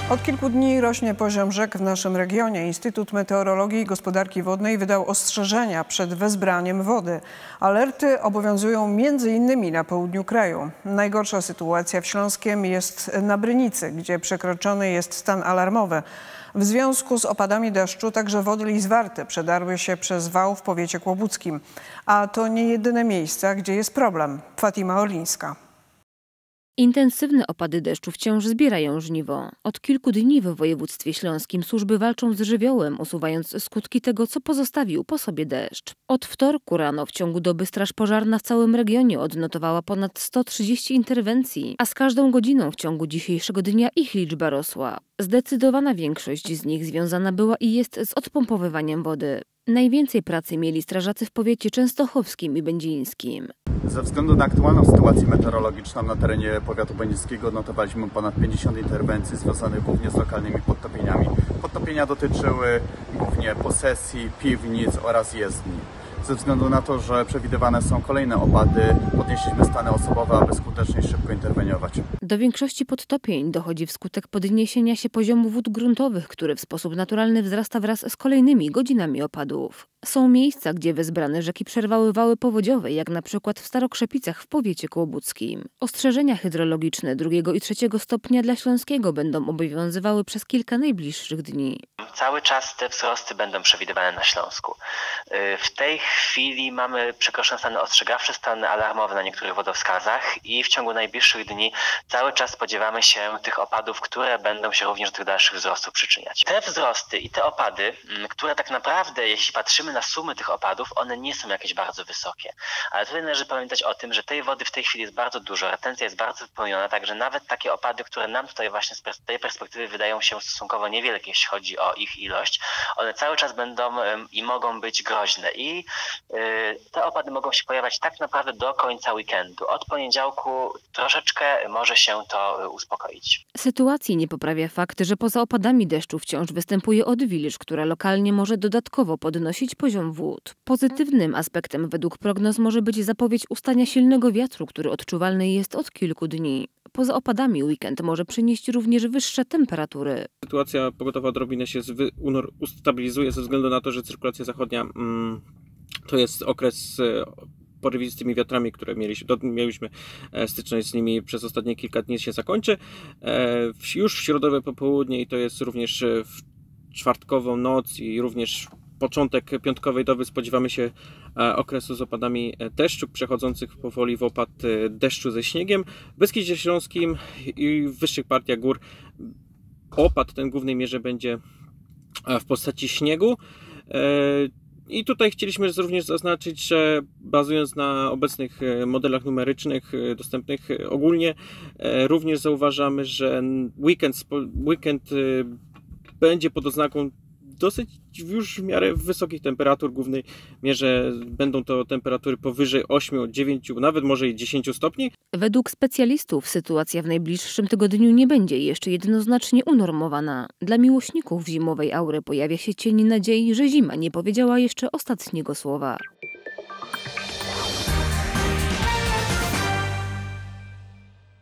Od kilku dni rośnie poziom rzek w naszym regionie. Instytut Meteorologii i Gospodarki Wodnej wydał ostrzeżenia przed wezbraniem wody. Alerty obowiązują m.in. na południu kraju. Najgorsza sytuacja w Śląskiem jest na Brynicy, gdzie przekroczony jest stan alarmowy. W związku z opadami deszczu także wody Lizwarty przedarły się przez wał w powiecie kłobuckim. A to nie jedyne miejsca, gdzie jest problem. Fatima Orlińska. Intensywne opady deszczu wciąż zbierają żniwo. Od kilku dni w województwie śląskim służby walczą z żywiołem, usuwając skutki tego, co pozostawił po sobie deszcz. Od wtorku rano w ciągu doby straż pożarna w całym regionie odnotowała ponad 130 interwencji, a z każdą godziną w ciągu dzisiejszego dnia ich liczba rosła. Zdecydowana większość z nich związana była i jest z odpompowywaniem wody. Najwięcej pracy mieli strażacy w powiecie częstochowskim i będzińskim. Ze względu na aktualną sytuację meteorologiczną na terenie powiatu będzińskiego odnotowaliśmy ponad 50 interwencji związanych głównie z lokalnymi podtopieniami. Podtopienia dotyczyły głównie posesji, piwnic oraz jezdni. Ze względu na to, że przewidywane są kolejne opady, podnieśliśmy stany osobowe, aby skutecznie i szybko interweniować. Do większości podtopień dochodzi wskutek podniesienia się poziomu wód gruntowych, który w sposób naturalny wzrasta wraz z kolejnymi godzinami opadów. Są miejsca, gdzie wezbrane rzeki przerwały wały powodziowe, jak na przykład w Starokrzepicach w powiecie kłobuckim. Ostrzeżenia hydrologiczne drugiego i trzeciego stopnia dla Śląskiego będą obowiązywały przez kilka najbliższych dni. Cały czas te wzrosty będą przewidywane na Śląsku. W tej chwili mamy przekroczone stany ostrzegawcze, stany alarmowe na niektórych wodowskazach i w ciągu najbliższych dni cały czas spodziewamy się tych opadów, które będą się również do tych dalszych wzrostów przyczyniać. Te wzrosty i te opady, które tak naprawdę, jeśli patrzymy na sumy tych opadów, one nie są jakieś bardzo wysokie. Ale tutaj należy pamiętać o tym, że tej wody w tej chwili jest bardzo dużo, retencja jest bardzo wypełniona, także nawet takie opady, które nam tutaj właśnie z tej perspektywy wydają się stosunkowo niewielkie, jeśli chodzi o ich ilość, one cały czas będą i mogą być groźne. I te opady mogą się pojawiać tak naprawdę do końca weekendu. Od poniedziałku troszeczkę może się to uspokoić. Sytuacji nie poprawia fakt, że poza opadami deszczu wciąż występuje odwilż, która lokalnie może dodatkowo podnosić poziom wód. Pozytywnym aspektem według prognoz może być zapowiedź ustania silnego wiatru, który odczuwalny jest od kilku dni. Poza opadami weekend może przynieść również wyższe temperatury. Sytuacja pogodowa odrobinę się ustabilizuje ze względu na to, że cyrkulacja zachodnia to jest okres z porywistymi wiatrami, które mieliśmy styczność z nimi przez ostatnie kilka dni się zakończy. Już w środowe popołudnie i to jest również w czwartkową noc i również początek piątkowej doby spodziewamy się okresu z opadami deszczu, przechodzących powoli w opad deszczu ze śniegiem. W Beskidzie Śląskim i w wyższych partiach gór opad ten w głównej mierze będzie w postaci śniegu. I tutaj chcieliśmy również zaznaczyć, że bazując na obecnych modelach numerycznych dostępnych ogólnie, również zauważamy, że weekend będzie pod oznaką dosyć już w miarę wysokich temperatur. W głównej mierze będą to temperatury powyżej 8, 9, nawet może i 10 stopni. Według specjalistów sytuacja w najbliższym tygodniu nie będzie jeszcze jednoznacznie unormowana. Dla miłośników zimowej aury pojawia się cień nadziei, że zima nie powiedziała jeszcze ostatniego słowa.